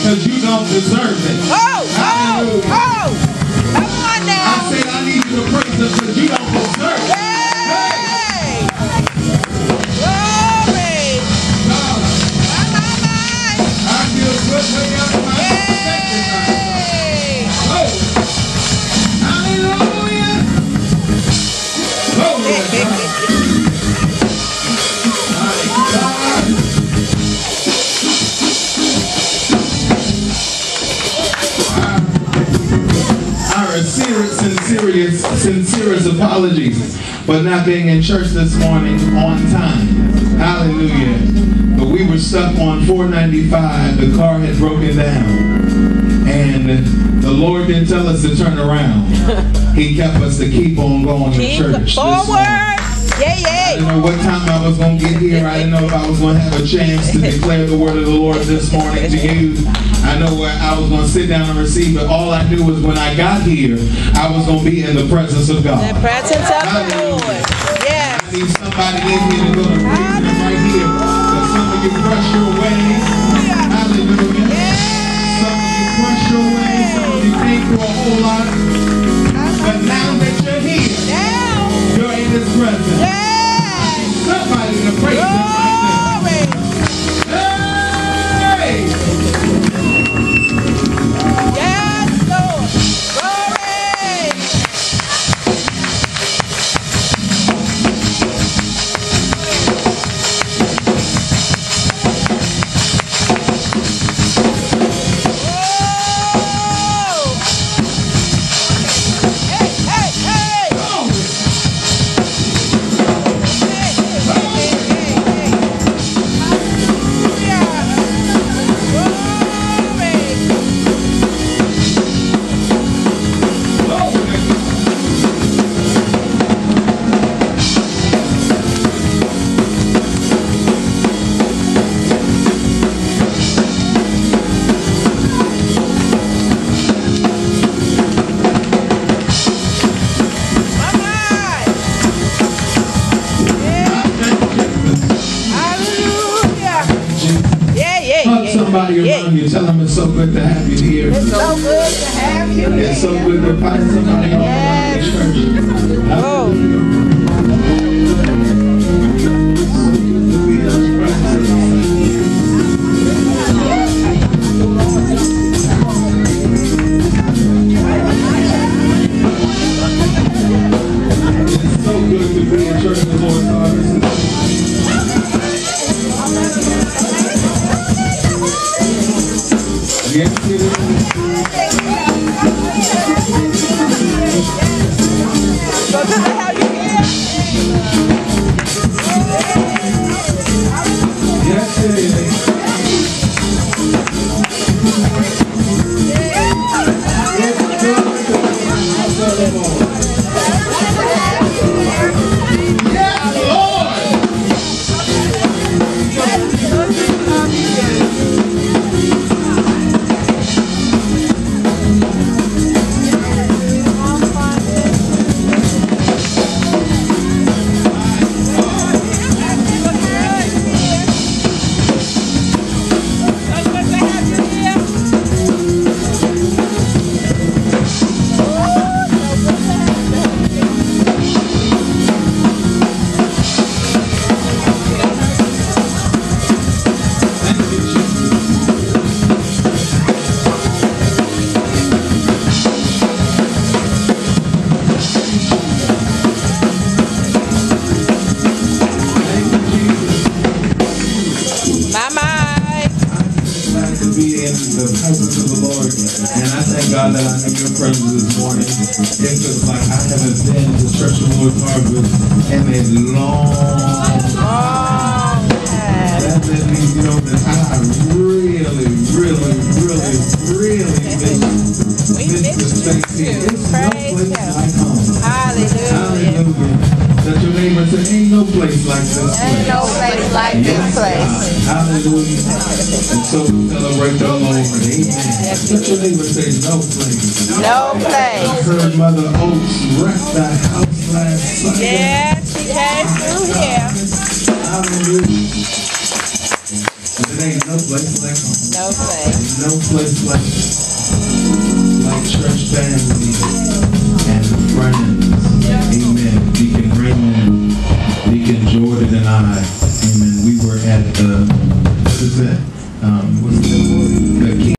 because you don't deserve it. Hallelujah. Come on now. I said I need you to praise him because you don't deserve it. Hey. Glory. I feel good way out of my Hey. Hallelujah. Glory to God. Sincerest apologies for not being in church this morning on time. Hallelujah. But we were stuck on 495. The car had broken down. And the Lord didn't tell us to turn around. He kept us to keep on going to church. Forward. I didn't know what time I was going to get here. I didn't know if I was going to have a chance to declare the word of the Lord this morning to you. I know where I was going to sit down and receive it. All I knew was when I got here, I was going to be in the presence of God. The presence of the Lord. Yes. I need somebody in here to go to praise him right here. Because some of you press your way. Hallelujah. Yes. Some of you press your way. Some of you came through a whole lot. But now that you're here, you're in his presence. Yes. Somebody to praise him right there. Hey! Yes, Lord. Glory. Oh. Hey, hey, hey. Somebody around you, tell them it's so good to have you here. It's so good to have you here. It's so good to find somebody around the church. Oh. It's so good to be in church of the Lord God. Yes, it is. So this is how you get. Yes, it is. Yes, Lord. God that I'm in your presence this morning. It feels like I haven't been to Church of the Lord Harvest in a long time. That means, you know, that I really miss this space here. It's no place like home. Hallelujah. That your neighbor said, ain't no place like this place. Ain't no place like this place. Hallelujah. And so we celebrate the Lord. Amen. Let your neighbor say, no place. No place. I heard Mother Oaks wreck that house last Sunday. Yeah, she came through here. Hallelujah. And then ain't no place like home. No place. No place like church family and friends. Amen. Deacon Raymond, Deacon Jordan, and I. Amen. We were at the, what is that? What's the King